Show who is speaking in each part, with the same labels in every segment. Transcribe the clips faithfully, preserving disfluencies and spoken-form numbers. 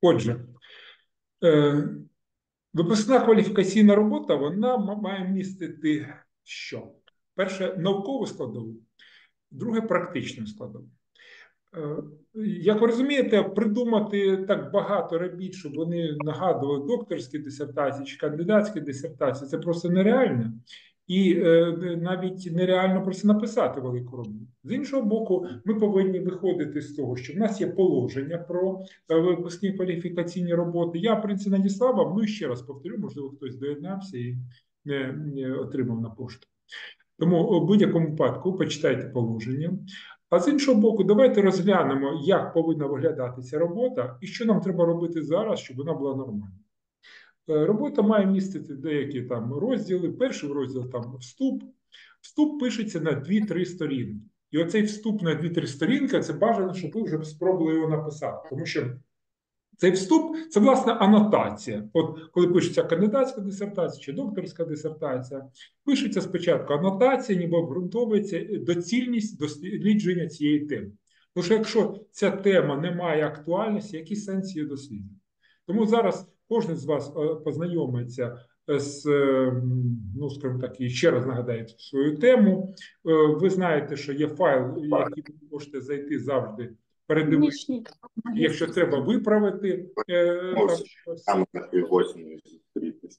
Speaker 1: Отже, е, випускна кваліфікаційна робота, вона має містити що? Перше, наукову складову, друге, практичну складову. Е, Як ви розумієте, придумати так багато робіт, щоб вони нагадували докторські дисертації чи кандидатські дисертації, це просто нереально. І е, навіть нереально просто написати велику роботу. З іншого боку, ми повинні виходити з того, що в нас є положення про е, випускні кваліфікаційні роботи. Я, в принципі, надіслав вам, ну і ще раз повторю, можливо, хтось доєднався і не, не отримав на пошту. Тому у будь-якому випадку почитайте положення. А з іншого боку, давайте розглянемо, як повинна виглядати ця робота і що нам треба робити зараз, щоб вона була нормальна. Е, Робота має містити деякі там розділи. Перший розділ там вступ. Вступ пишеться на дві-три сторінки. І оцей вступ на дві-три сторінки це бажано, щоб ви вже спробували його написати. Тому що цей вступ це, власне, анотація. От коли пишеться кандидатська дисертація чи докторська дисертація, пишеться спочатку анотація, ніби обґрунтовується доцільність дослідження цієї теми. Тому що якщо ця тема не має актуальності, який сенс її дослідження? Тому зараз кожен з вас познайомиться з, ну, скажімо так, і ще раз нагадаю свою тему. Ви знаєте, що є файл, який ви можете зайти завжди, передивитися. Якщо треба виправити е, там щось.
Speaker 2: Там на піввосьмої зустрітися.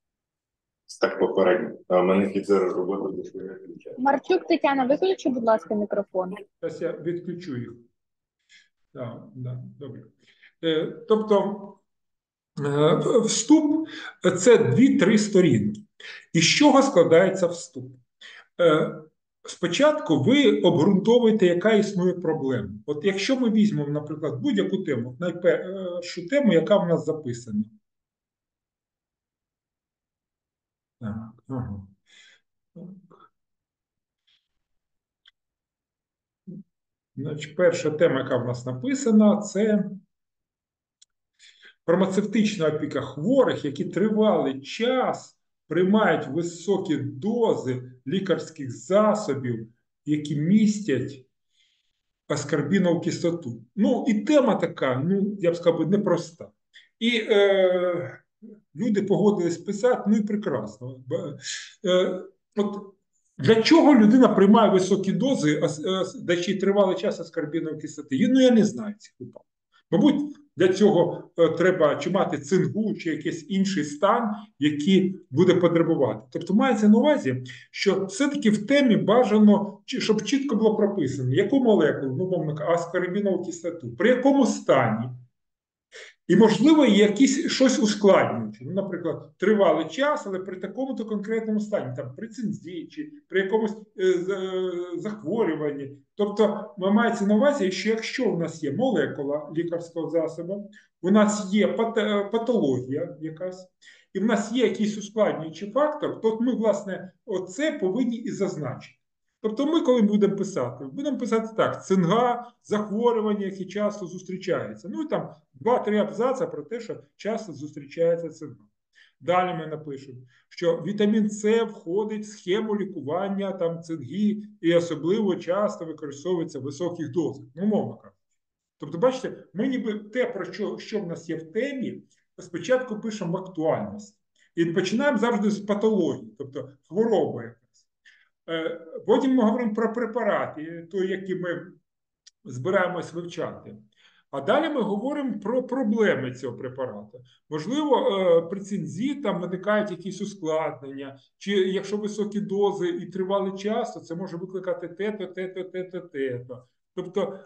Speaker 2: Так попередньо. А в мене фіцер роботи до своєї включає.
Speaker 3: Марчук Тетяна, виключи, будь ласка, мікрофон.
Speaker 1: Зараз я відключу їх. Да, да, добре. Е, тобто, е, вступ – це дві-три сторінки. Із чого складається вступ? Е, Спочатку ви обґрунтовуєте, яка існує проблема. От якщо ми візьмемо, наприклад, будь-яку тему, найпершу тему, яка в нас записана. Так, ага. Значить, перша тема, яка в нас написана, це фармацевтична опіка хворих, які тривалий час приймають високі дози лікарських засобів, які містять аскорбінову кислоту. Ну, і тема така, ну, я б сказав, непроста. І е, люди погодились писати, ну і прекрасно. Е, от для чого людина приймає високі дози, де ще й тривалий час аскорбінової кислоти? Ну, я не знаю цих випадків. Мабуть, для цього е, треба чи мати цингу, чи якийсь інший стан, який буде потребувати. Тобто мається на увазі, що все-таки в темі бажано, щоб чітко було прописано, яку молекулу, ну, мовно, аскорбінову кислоту, при якому стані. І, можливо, якісь щось ускладнюючи. Ну, наприклад, тривалий час, але при такому-то конкретному стані, там, при цинзі, чи при якомусь е, захворюванні. Тобто, мається на увазі, що якщо у нас є молекула лікарського засобу, у нас є патологія якась, і в нас є якийсь ускладнюючий фактор, то ми, власне, оце повинні і зазначити. Тобто ми, коли будемо писати, будемо писати так: цинга, захворювання, які часто зустрічаються. Ну і там два-три абзаци про те, що часто зустрічається цинга. Далі ми напишемо, що вітамін С входить в схему лікування там, цинги і особливо часто використовується в високих дозах. Ну, мовно кажучи. Тобто, бачите, ми ніби те, про що, що в нас є в темі, спочатку пишемо актуальність. І починаємо завжди з патології, тобто хвороби. Потім ми говоримо про препарати, той, які ми збираємось вивчати. А далі ми говоримо про проблеми цього препарату. Можливо, при цинзі там виникають якісь ускладнення, чи якщо високі дози і тривалий час, то це може викликати те-то, те-то, те-то, те-то. Тобто,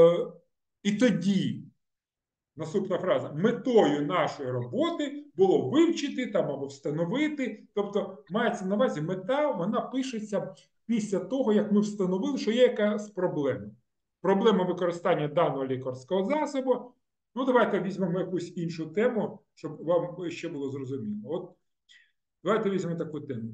Speaker 1: і тоді, наступна фраза, метою нашої роботи було вивчити там або встановити. Тобто, мається на увазі мета, вона пишеться після того, як ми встановили, що є якась проблема. Проблема використання даного лікарського засобу. Ну, давайте візьмемо якусь іншу тему, щоб вам ще було зрозуміло. От, давайте візьмемо таку тему.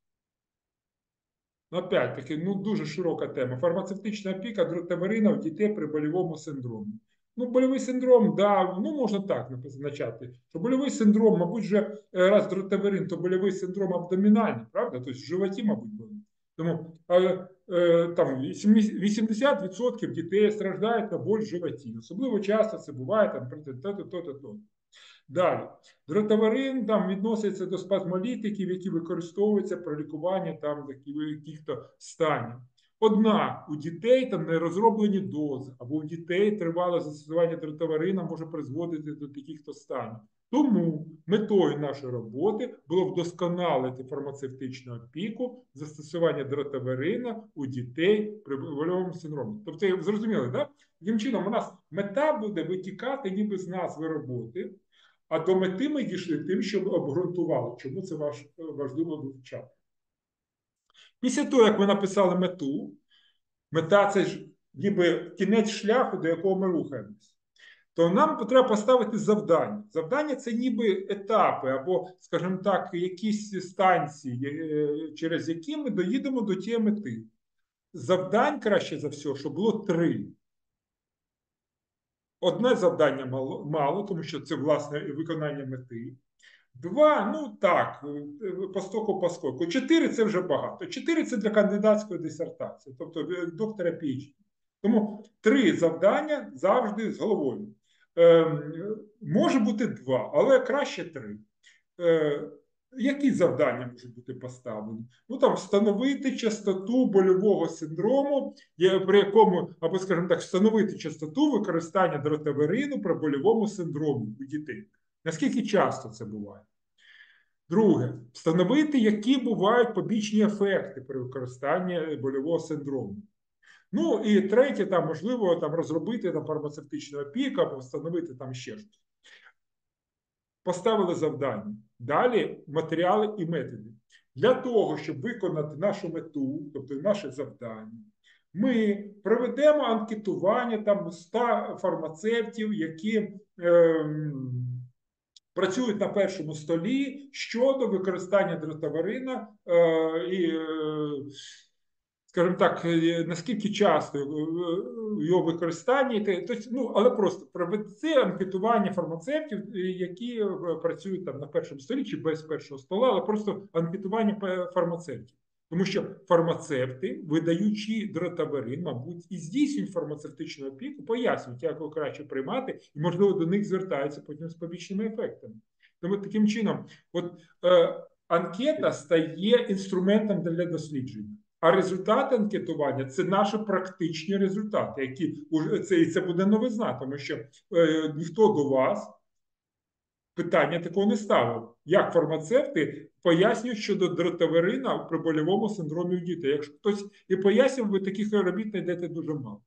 Speaker 1: Опять-таки, ну, дуже широка тема. Фармацевтична опіка дротаверина в дітей при больовому синдромі. Ну, больовий синдром, да, ну, можна так назначати, що больовий синдром, мабуть, вже раз дротаверин, то больовий синдром абдомінальний, правда? Тобто в животі, мабуть, болить. Тому е, е, там вісімдесят відсотків дітей страждають на боль в животі. Особливо часто це буває там то-то-то-то. Далі. Дротаварин там відноситься до спазмолітиків, які використовуються при лікуванні там яких-то станів. Однак у дітей там не розроблені дози, або у дітей тривале застосування дротаварина може призводити до таких-то станів. Тому метою нашої роботи було вдосконалити фармацевтичну опіку застосування дротаварина у дітей при больовому синдромі. Тобто, зрозуміли, так? Таким чином, у нас мета буде витікати ніби з назви роботи, а до мети ми дійшли тим, щоб обґрунтували, чому це важ, важливо вивчати. Після того, як ми написали мету, мета – це ж ніби кінець шляху, до якого ми рухаємось, то нам треба поставити завдання. Завдання – це ніби етапи або, скажімо так, якісь станції, через які ми доїдемо до тієї мети. Завдань, краще за все, щоб було три. Одне завдання мало, мало, тому що це, власне, виконання мети. Два, ну так, постоку поскольку. Чотири – це вже багато. Чотири – це для кандидатської дисертації, тобто доктора пі ейч ді. Тому три завдання завжди з головою. Е, може бути два, але краще три. Е, які завдання можуть бути поставлені? Ну, там, встановити частоту больового синдрому, при якому, або, скажімо так, встановити частоту використання дротаварину при больовому синдромі у дітей. Наскільки часто це буває? Друге, встановити, які бувають побічні ефекти при використанні больового синдрому. Ну, і третє, там, можливо, там, розробити там, фармацевтичну опіку або встановити там ще щось. Поставили завдання. Далі матеріали і методи. Для того, щоб виконати нашу мету, тобто наше завдання, ми проведемо анкетування там ста фармацевтів, які е, працюють на першому столі щодо використання дротаварина е, і, е, скажімо так, наскільки часто його використання, тобто, ну, але просто провести анкетування фармацевтів, які працюють там на першому столі чи без першого стола, але просто анкетування фармацевтів. Тому що фармацевти, видаючи дротаварин, мабуть, і здійснюють фармацевтичну опіку, пояснюють, як його краще приймати, і, можливо, до них звертаються потім з побічними ефектами. Тому таким чином, от е, анкета стає інструментом для дослідження. А результати анкетування – це наші практичні результати, які це, і це буде новизна, тому що е, ніхто до вас питання такого не ставив. Як фармацевти пояснюють щодо дротаварина при больовому синдромі у дітей. Якщо хтось і пояснює, ви таких робіт знайдете дуже мало.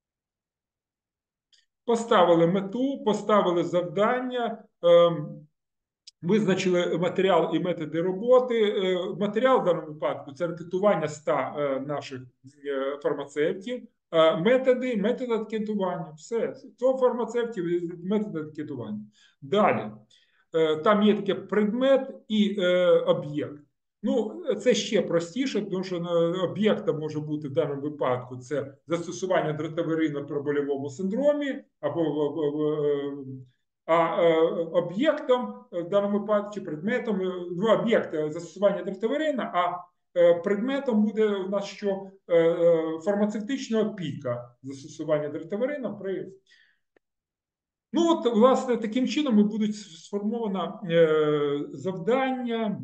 Speaker 1: Поставили мету, поставили завдання, е, визначили матеріал і методи роботи. Матеріал в даному випадку – це анкетування ста наших фармацевтів. Методи, метод анкетування. Все. сто фармацевтів, метод анкетування. Далі. Там є таке предмет і об'єкт. Ну, це ще простіше, тому що об'єктом може бути в даному випадку це застосування дротаварину при больовому синдромі або А об'єктом в даному випадку, чи предметом, ну, об'єкт застосування дротаварина, а предметом буде у нас що фармацевтична опіка застосування дротаварина при. Ну, от, власне, таким чином і будуть сформовано завдання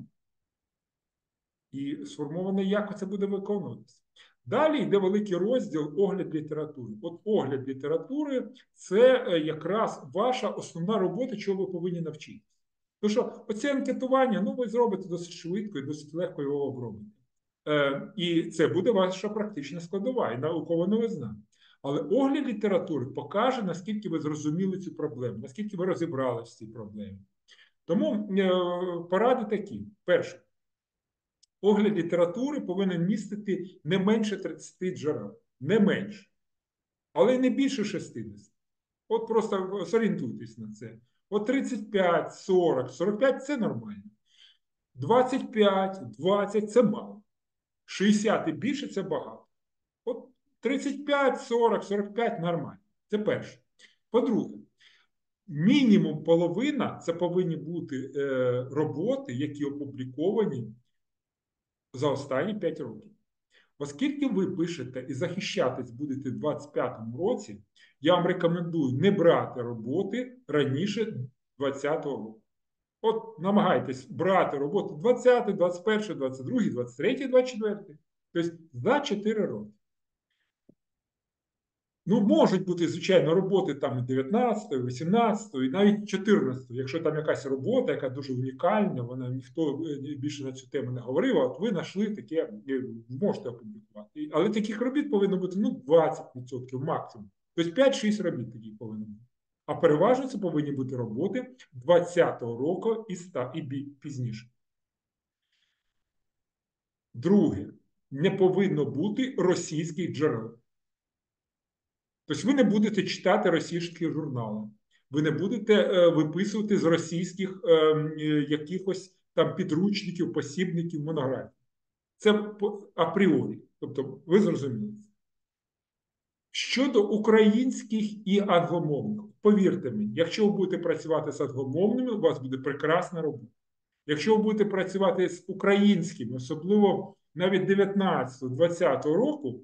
Speaker 1: і сформовано, як це буде виконуватися. Далі йде великий розділ огляд літератури. От огляд літератури – це якраз ваша основна робота, чого ви повинні навчитися. Тому що оце анкетування, ну, ви зробите досить швидко і досить легко його обробите. Е, і це буде ваша практична складова і наукова новизна. Але огляд літератури покаже, наскільки ви зрозуміли цю проблему, наскільки ви розібралися в цій проблемі. Тому е, поради такі. Перше. Огляд літератури повинен містити не менше тридцяти джерел. Не менше. Але й не більше шістдесят. От просто зорієнтуйтесь на це. От тридцять п'ять, сорок, сорок п'ять – це нормально. двадцять п'ять, двадцять – це мало. шістдесят і більше – це багато. От тридцять п'ять, сорок, сорок п'ять – нормально. Це перше. По-друге, мінімум половина – це повинні бути е, роботи, які опубліковані за останні п'ять років. Оскільки ви пишете і захищатись будете в двадцять п'ятому році, я вам рекомендую не брати роботи раніше двадцятого року. От намагайтесь брати роботу двадцятий, двадцять перший, двадцять другий, двадцять третій, двадцять четвертий. Тобто за чотири роки. Ну, можуть бути, звичайно, роботи там і дев'ятнадцятого, вісімнадцятого, і навіть чотирнадцятого. Якщо там якась робота, яка дуже унікальна, вона ніхто більше на цю тему не говорив, от ви знайшли таке, можете опублікувати. Але таких робіт повинно бути ну, двадцять відсотків максимум. Тобто п'ять-шість робіт таких повинно бути. А переважно це повинні бути роботи двадцятого року і, ста, і пізніше. Друге, не повинно бути російських джерел. Тобто ви не будете читати російські журнали, ви не будете е, виписувати з російських е, е, якихось там підручників, посібників, монографій. Це апріорі. Тобто ви зрозуміли. Щодо українських і англомовних, повірте мені, якщо ви будете працювати з англомовними, у вас буде прекрасна робота. Якщо ви будете працювати з українськими, особливо навіть дев'ятнадцятого-двадцятого року,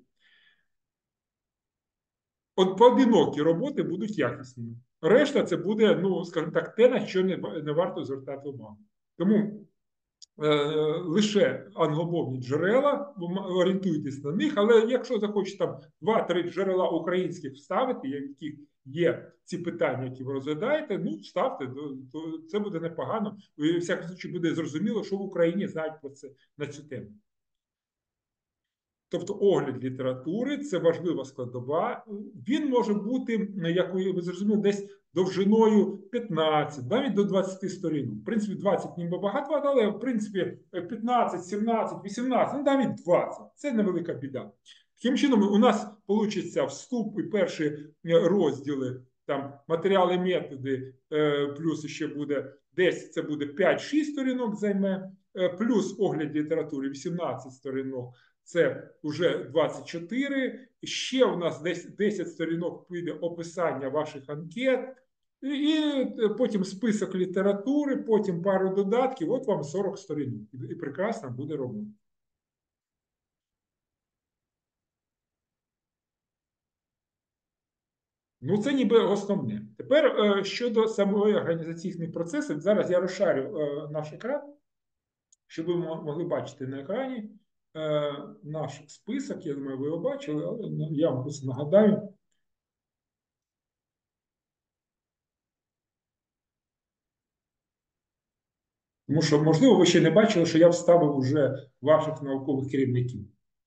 Speaker 1: от поодинокі роботи будуть якісними. Решта це буде, ну, скажімо так, те, на що не, не варто звертати увагу. Тому е, лише англомовні джерела, орієнтуйтесь на них, але якщо захочете там два-три джерела українських вставити, які є ці питання, які ви розглядаєте, ну, вставте, то, то це буде непогано. І, в всякому случаю, буде зрозуміло, що в Україні знають про це, на цю тему. Тобто огляд літератури – це важлива складова. Він може бути, як ви зрозуміли, десь довжиною п'ятнадцять, навіть до двадцяти сторінок. В принципі, двадцять ніби багато, але в принципі п'ятнадцять, сімнадцять, вісімнадцять, ну навіть двадцять. Це невелика біда. Таким чином, у нас вийде вступ і перші розділи, там матеріали, методи, плюс ще буде десь це буде п'ять-шість сторінок займе, плюс огляд літератури вісімнадцять сторінок. Це вже двадцять чотири. Ще у нас десь десять сторінок піде описання ваших анкет. І потім список літератури, потім пару додатків. От вам сорок сторінок. І прекрасно буде робота. Ну, це ніби основне. Тепер щодо самої організаційних процесів. Зараз я розшарю наш екран, щоб ви могли бачити на екрані наш список. Я думаю, ви його бачили, але я вам просто нагадаю. Тому що, можливо, ви ще не бачили, що я вставив вже ваших наукових керівників.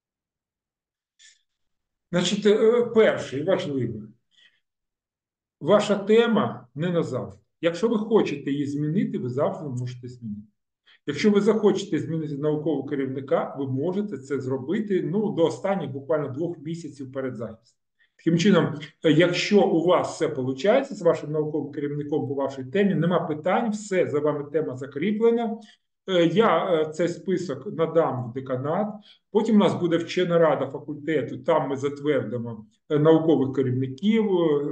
Speaker 1: Значить, перше і важливе. Ваша тема не назавжди. Якщо ви хочете її змінити, ви завжди можете змінити. Якщо ви захочете змінити наукового керівника, ви можете це зробити ну, до останніх буквально двох місяців перед захистом. Таким чином, якщо у вас все виходить з вашим науковим керівником по вашій темі, нема питань, все, за вами тема закріплена. Я цей список надам в деканат, потім у нас буде вчена рада факультету, там ми затвердимо наукових керівників,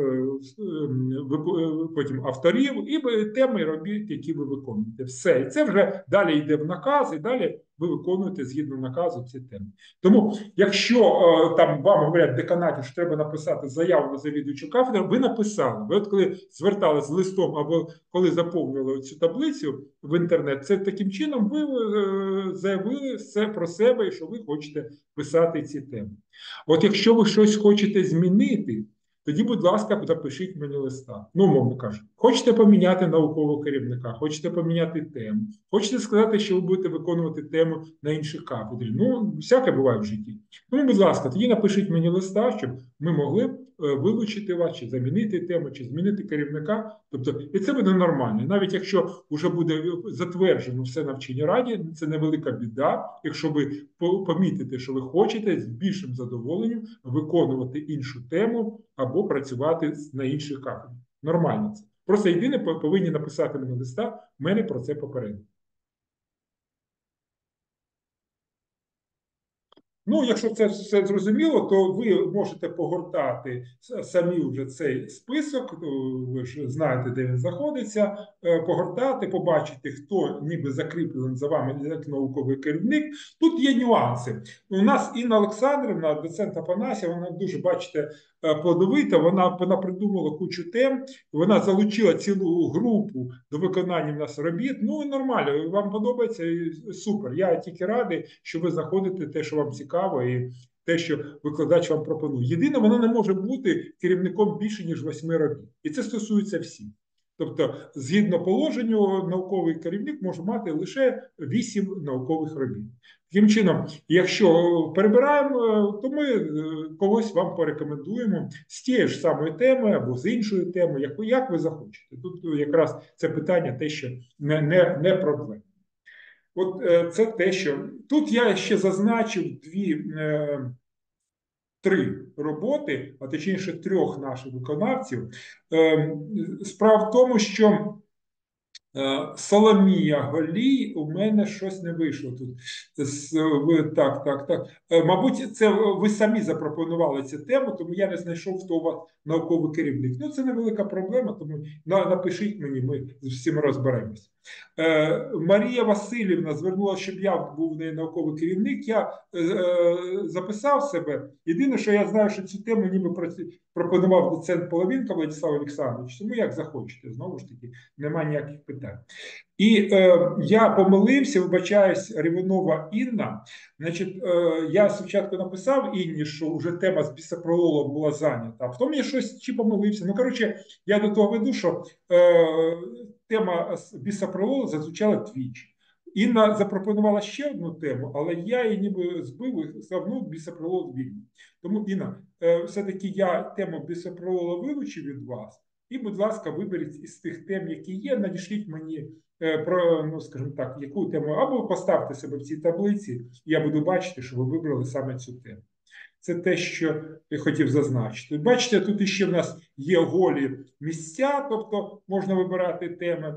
Speaker 1: потім авторів і теми робіт, які ви виконуєте. Все. І це вже далі йде в наказ, і далі ви виконуєте згідно наказу ці теми. Тому, якщо там вам говорять в деканаті, що треба написати заяву на завідувачу кафедри, ви написали. Ви от коли звертались з листом або коли заповнювали цю таблицю в інтернет, це таким чином ви заявили все про себе і що ви хочете писати ці теми. От якщо ви щось хочете змінити, тоді, будь ласка, запишіть мені листа. Ну, мовно кажучи, хочете поміняти наукового керівника, хочете поміняти тему, хочете сказати, що ви будете виконувати тему на інших кафедрі. Ну, всяке буває в житті. Тому, будь ласка, тоді напишіть мені листа, щоб ми могли вилучити вас, чи замінити тему, чи змінити керівника. Тобто, і це буде нормально. Навіть якщо вже буде затверджено все на вченій раді, це невелика біда, якщо ви помітите, що ви хочете з більшим задоволенням виконувати іншу тему або працювати на інших кафедрах. Нормально це. Просто єдине, повинні написати мені листа, в мене про це попередньо. Ну, якщо це все зрозуміло, то ви можете погортати самі вже цей список, ви ж знаєте, де він знаходиться, погортати, побачити, хто ніби закріплений за вами як науковий керівник. Тут є нюанси. У нас Інна Олександрівна, доцент Афанасія, вона дуже, бачите, плодовита, вона, вона придумала кучу тем, вона залучила цілу групу до виконання в нас робіт. Ну, нормально, вам подобається, супер. Я тільки радий, що ви знаходите те, що вам цікаво, і те, що викладач вам пропонує. Єдине, вона не може бути керівником більше, ніж восьми робіт. І це стосується всіх. Тобто, згідно положенню, науковий керівник може мати лише вісім наукових робіт. Таким чином, якщо перебираємо, то ми когось вам порекомендуємо з тієї ж самої теми або з іншої теми, як ви, як ви захочете. Тут якраз це питання те, що не, не, не проблема. От це те, що тут я ще зазначив дві, е, три роботи, а точніше трьох наших виконавців. Е, справа в тому, що Соломія Голій, у мене щось не вийшло тут. Так, так, так. Мабуть, це ви самі запропонували цю тему, тому я не знайшов, хто у вас науковий керівник. Ну, це невелика проблема, тому напишіть мені, ми з всім розберемося. Марія Васильівна звернулася, щоб я був неї науковий керівник. Я записав себе. Єдине, що я знаю, що цю тему ніби пропонував доцент Половинка Владислав Олександрович, тому як захочете, знову ж таки, немає ніяких питань. І е, я помилився, вибачаюсь, Рівнова Інна. Значить, е, я спочатку написав Інні, що вже тема з бісопрололом була зайнята, а потім я щось чи помилився. Ну, коротше, я до того веду, що е, тема з бісопрололу зазвучала двічі. Інна запропонувала ще одну тему, але я її ніби збив і сказав, ну, бісопролол вільно. Тому, Інна, е, все-таки я тему бісопролола вилучив від вас. І, будь ласка, виберіть із тих тем, які є, надішліть мені про, ну, скажімо так, яку тему, або поставте себе в цій таблиці, і я буду бачити, що ви вибрали саме цю тему. Це те, що я хотів зазначити. Бачите, тут іще в нас є голі місця, тобто можна вибирати теми,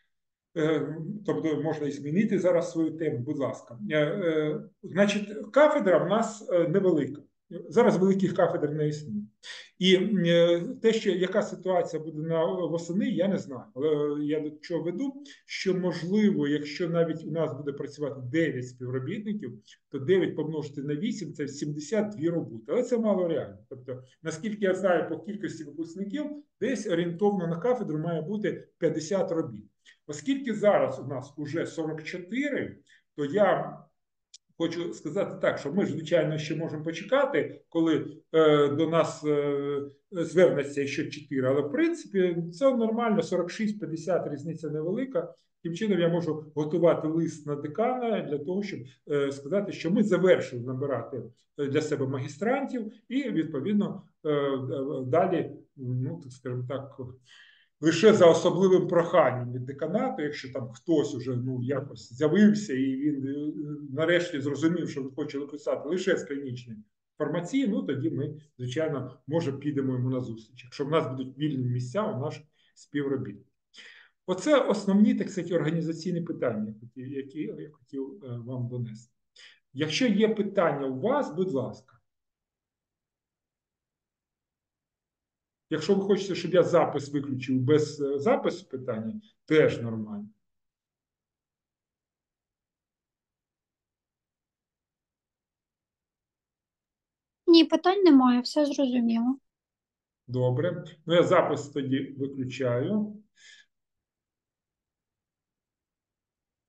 Speaker 1: тобто можна і змінити зараз свою тему, будь ласка. Значить, кафедра в нас невелика. Зараз великих кафедр не існує. І те, що яка ситуація буде на восени, я не знаю. Але я до чого веду, що можливо, якщо навіть у нас буде працювати дев'ять співробітників, то дев'ять помножити на вісім – це сімдесят дві роботи. Але це мало реально. Тобто, наскільки я знаю по кількості випускників, десь орієнтовно на кафедру має бути п'ятдесят робіт. Оскільки зараз у нас уже сорок чотири, то я хочу сказати так, що ми, звичайно, ще можемо почекати, коли е, до нас е, звернеться ще чотири, але в принципі це нормально, сорок шість п'ятдесят, різниця невелика. Тим чином я можу готувати лист на декана для того, щоб е, сказати, що ми завершили набирати для себе магістрантів і, відповідно, е, далі, ну, так скажімо так, лише за особливим проханням від деканату, якщо там хтось уже ну, якось з'явився і він нарешті зрозумів, що він хоче написати лише з клінічної фармації, ну тоді ми, звичайно, може підемо йому на зустріч, якщо в нас будуть вільні місця у наших співробітників. Оце основні, так сказати, організаційні питання, які я хотів вам донести. Якщо є питання у вас, будь ласка. Якщо ви хочете, щоб я запис виключив без запису питання, теж нормально.
Speaker 4: Ні, питань немає, все зрозуміло.
Speaker 1: Добре. Ну, я запис тоді виключаю.